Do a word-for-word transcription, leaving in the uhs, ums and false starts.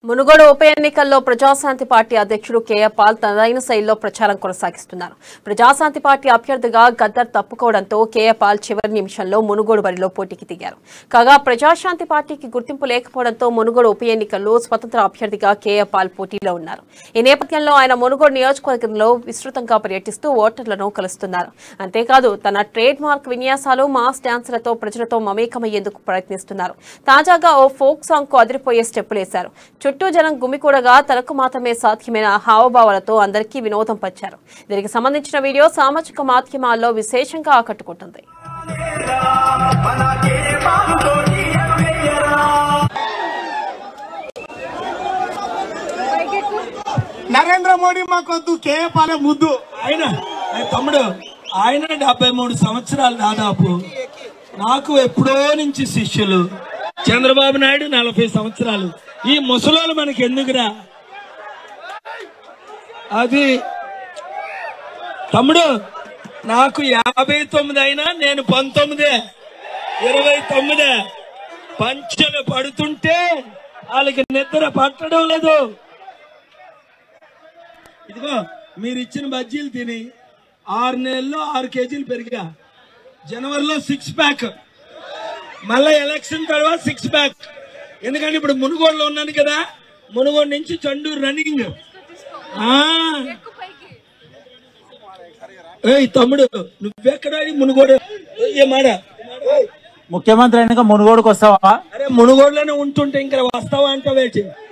మునుగోడు ఉప ఎన్నికల్లో ప్రజాశాంతి పార్టీ అధ్యక్షుడు కేఏ పాల్ తనదైన శైలిలో ప్రచారం కొనసాగిస్తున్నారు. ప్రజాశాంతి పార్టీ అభ్యర్థిగా గద్దర్ తప్పుకోవడంతో కేఏ పాల్ చివరి నిమిషంలో మునుగోడు బరిలో పోటీకి దిగారు. కాగా ప్రజాశాంతి పార్టీకి గుర్తింపు లేకపోవడంతో మునుగోడు ఉప ఎన్నికల్లో స్వతంత్ర అభ్యర్థిగా కేఏ పాల్ పోటీలో ఉన్నారు. ఈ నేపథ్యంలో ఆయన మునుగోడు నియోజకవర్గంలో విస్తృతంగా పర్యటిస్తూ ఓటర్లను కలుస్తున్నారు. అంతేకాదు తన ట్రేడ్ మార్క్ విన్యాసాలు, మాస్ డాన్సులతో ప్రజలతో మమేకమయ్యేందుకు ప్రయత్నిస్తున్నారు. తాజాగా ఓ ఫోక్ సాంగ్ కు అదిరిపోయే స్టెప్పులేశారు. చుట్టూ జనం గుమికూడగా తనకు మాత్రమే సాధ్యమైన హావభావాలతో అందరికీ వినోదం పంచారు. దీనికి సంబంధించిన వీడియో సామాజిక మాధ్యమాల్లో విశేషంగా ఆకట్టుకుంటుంది. నరేంద్ర మోడీ మాకొద్దు, కేఏ పాల్ ముద్దు. ఆయన తమ్ముడు ఆయన డెబ్బై మూడు సంవత్సరాలు దాదాపు. నాకు ఎప్పుడో నుంచి శిష్యులు. చంద్రబాబు నాయుడు నలభై సంవత్సరాలు. ఈ ముసలోళ్ళు మనకి ఎందుకురా? అది తమ్ముడు నాకు యాభై తొమ్మిది అయినా నేను పంతొమ్మిదే ఇరవై తొమ్మిదే పంచలు పడుతుంటే వాళ్ళకి నిద్ర పట్టడం లేదు. ఇదిగో మీరు ఇచ్చిన బజ్జీలు తిని ఆరు నెలల్లో ఆరు కేజీలు పెరిగా. జనవరిలో సిక్స్ ప్యాక్, మళ్ళా ఎలక్షన్ తర్వాత సిక్స్ ప్యాక్. ఎందుకంటే ఇప్పుడు మునుగోడులో ఉన్నాను కదా, మునుగోడు నుంచి చండూరు రన్నింగ్. ఏయ్ తమ్ముడు నువ్వెక్కడ మునుగోడు మాట ముఖ్యమంత్రి అయినాక మునుగోడుకు వస్తావా? అరే మునుగోడులోనే ఉంటుంటే ఇంకా వస్తావా అంటావేటి?